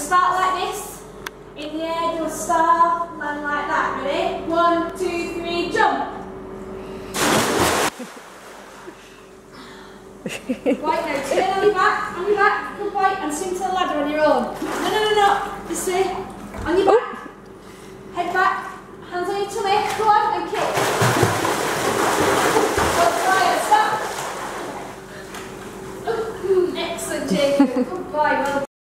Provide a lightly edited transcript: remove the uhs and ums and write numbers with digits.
start like this. In the air, do a star, land like that. Ready? 1, 2, 3, jump. Right, now turn on your back, good boy, and swing to the ladder on your own. No, this way, on your back, head back, hands on your tummy, go on and kick. Good boy, stop. Excellent, Jacob, good boy, well done.